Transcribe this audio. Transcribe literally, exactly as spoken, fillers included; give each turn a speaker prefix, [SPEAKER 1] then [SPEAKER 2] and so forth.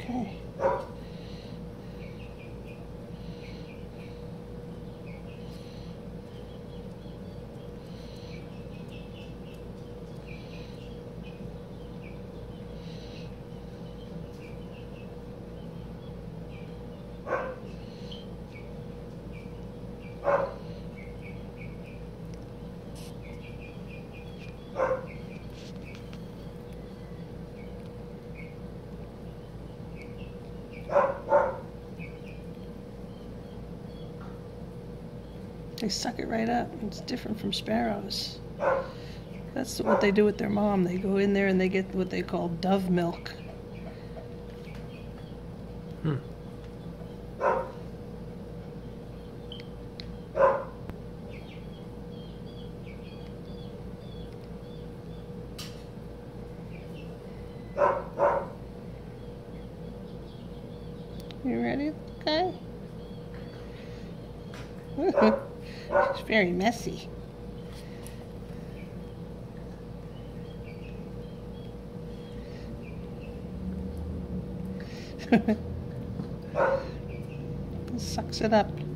[SPEAKER 1] Okay. They suck it right up. It's different from sparrows. That's what they do with their mom. They go in there and they get what they call dove milk.
[SPEAKER 2] Hmm.
[SPEAKER 1] You ready, okay? It's very messy. Sucks it up.